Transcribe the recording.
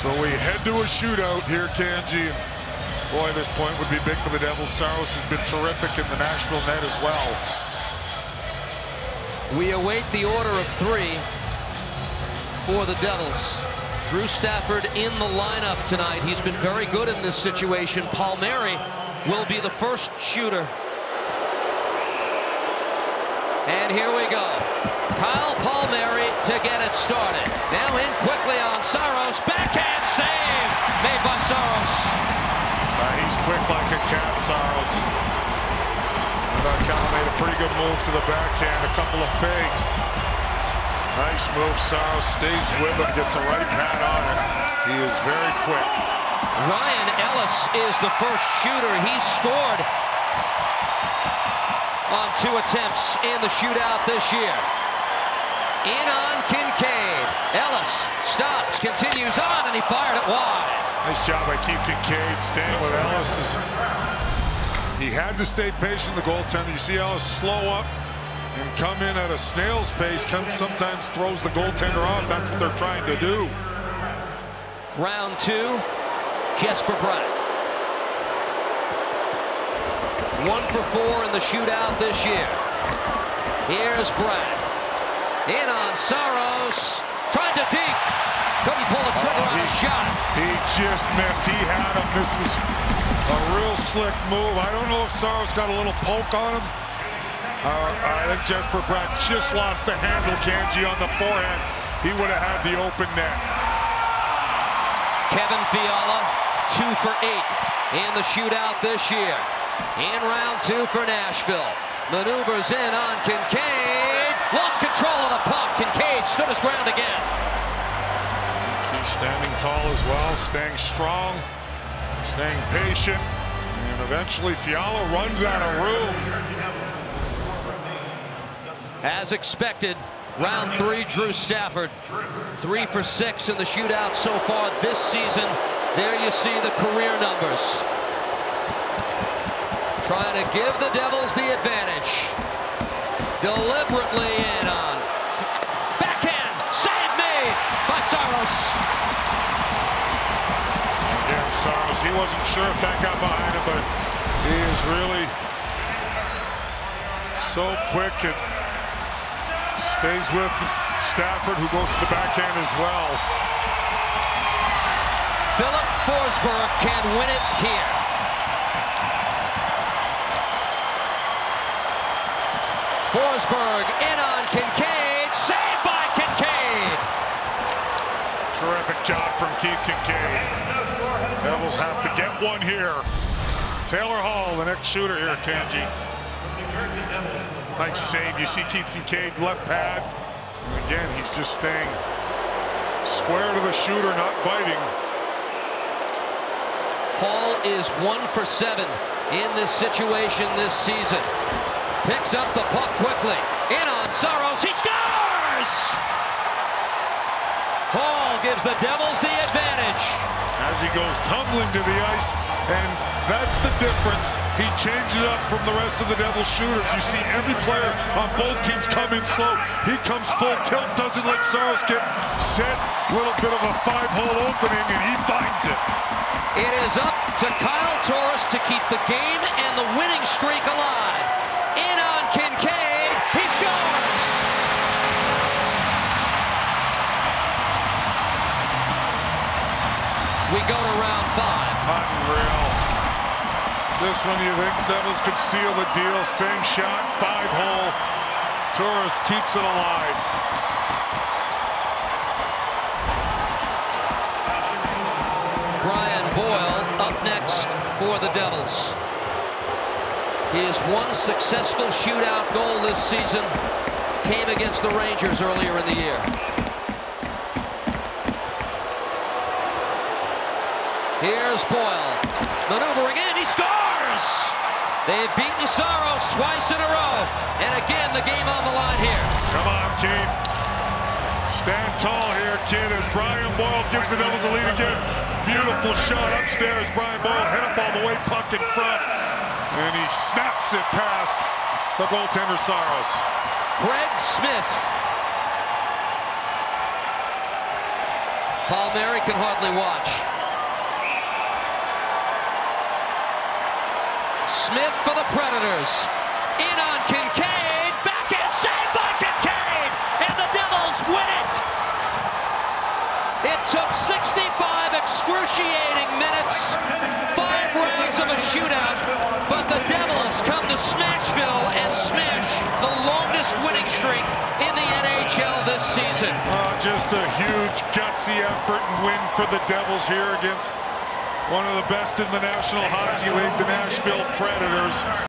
So we head to a shootout here, Kanji. And boy, this point would be big for the Devils. Saros has been terrific in the Nashville net as well. We await the order of three for the Devils. Drew Stafford in the lineup tonight. He's been very good in this situation. Palmieri will be the first shooter. And here we go. Kyle Palmieri to get it started. Now in quickly on Saros. Backhand save made by Saros. He's quick like a cat, Saros. Kyle made a pretty good move to the backhand. A couple of fakes. Nice move. Saros stays with him, gets a right pad on it. He is very quick. Ryan Ellis is the first shooter. He scored on 2 attempts in the shootout this year. In on Kincaid. Ellis stops, continues on, and he fired it wide. Nice job by Keith Kincaid staying with Ellis. He had to stay patient, the goaltender. You see Ellis slow up and come in at a snail's pace. Sometimes throws the goaltender off. That's what they're trying to do. Round 2, Jesper Bratt. 1 for 4 in the shootout this year. Here's Bratt. In on Saros. Tried to deep. Couldn't pull the trigger on a shot. He just missed. He had him. This was a real slick move. I don't know if Saros got a little poke on him. I think Jesper Bratt just lost the handle, Kanji, on the forehand. He would have had the open net. Kevin Fiala, 2 for 8 in the shootout this year. In round 2 for Nashville. Maneuvers in on Kincaid. Lost control of the puck. Kincaid stood his ground again. He's standing tall as well, staying strong, staying patient. And eventually Fiala runs out of room. As expected, round 3, Drew Stafford. 3 for 6 in the shootout so far this season. There you see the career numbers. Trying to give the Devils the advantage. Deliberately in on. Backhand. Save made by Saros. Again, Saros, he wasn't sure if that got behind him, but he is really so quick and stays with Stafford, who goes to the backhand as well. Philip Forsberg can win it here. Forsberg in on Kincaid. Saved by Kincaid. Terrific job from Keith Kincaid. Devils have to get one here. Taylor Hall, the next shooter here, Kanji. Nice save. You see Keith Kincaid left pad. And again, he's just staying square to the shooter, not biting. Hall is 1 for 7 in this situation this season. Picks up the puck quickly. In on Saros. He scores! Hall gives the Devils the advantage. As he goes tumbling to the ice, and that's the difference. He changed it up from the rest of the Devils shooters. You see every player on both teams come in slow. He comes full tilt, doesn't let Saros get set. Little bit of a 5-hole opening, and he finds it. It is up to Kyle Turris to keep the game and the winning streak alive. In on Kincaid, he scores! We go to round 5. Unreal. Just when you think the Devils could seal the deal, same shot, 5-hole. Turris keeps it alive. Brian Boyle up next for the Devils. His 1 successful shootout goal this season came against the Rangers earlier in the year. Here's Boyle. Maneuvering in, he scores! They've beaten Saros twice in a row. And again, the game on the line here. Come on, Keith. Stand tall here, kid, as Brian Boyle gives the Devils a lead again. Beautiful shot upstairs. Brian Boyle head up all the way, puck in front. And he snaps it past the goaltender, Saros. Craig Smith Palmieri can hardly watch. Smith for the Predators. In on Kincaid. Backhand save by Kincaid. And the Devils win it. It took 65 excruciating minutes, 5 rounds of a shootout, but the Devils come to Smashville and smash the longest winning streak in the NHL this season. Just a huge gutsy effort and win for the Devils here against one of the best in the National Hockey League, the Nashville Predators.